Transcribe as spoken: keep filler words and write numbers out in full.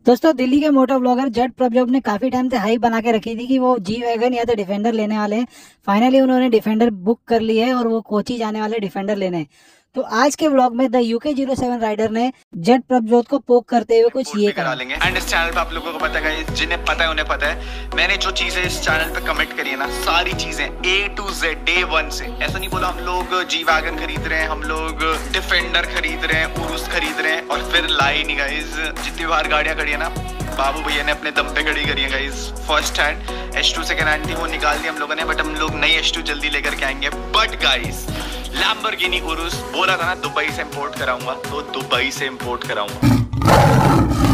दोस्तों दिल्ली के motor blogger jet Prabhjot ने काफी टाइम से हाइप बना के रखी थी कि वो जी वैगन या तो डिफेंडर लेने वाले हैं। फाइनली उन्होंने डिफेंडर बुक कर ली है और वो कोची जाने वाले डिफेंडर लेने। तो आज के व्लॉग में the UK zero seven rider ने जेट प्रभजोत को पोक करते हुए कुछ ये करा लेंगे। एंड इस चैनल पे आप लोगों को पता है, जिन्हें पता है उन्हें पता है, मैंने जो चीजें इस चैनल पे कमेंट करी है ना, सारी चीजें A to Z day one से। ऐसा नहीं बोला हम लोग जी वैगन खरीद रहे हैं, हम लोग डिफेंडर खरीद रहे हैं, उरुस खरीद रहे हैं और फिर लाई नहीं गाइस। जितनी बार गाड़ियां खड़ी है ना, बाबू भैया ने अपने दम पे खड़ी करी है guys. First hand H to second hand थी, वो निकाल दी हम लोगों ने, बट हम लोग नई एच टू जल्दी लेकर के आएंगे। बट गाइस लैम्बोर्गिनी उरुस बोला था ना दुबई से इंपोर्ट कराऊंगा, तो दुबई से इंपोर्ट कराऊंगा।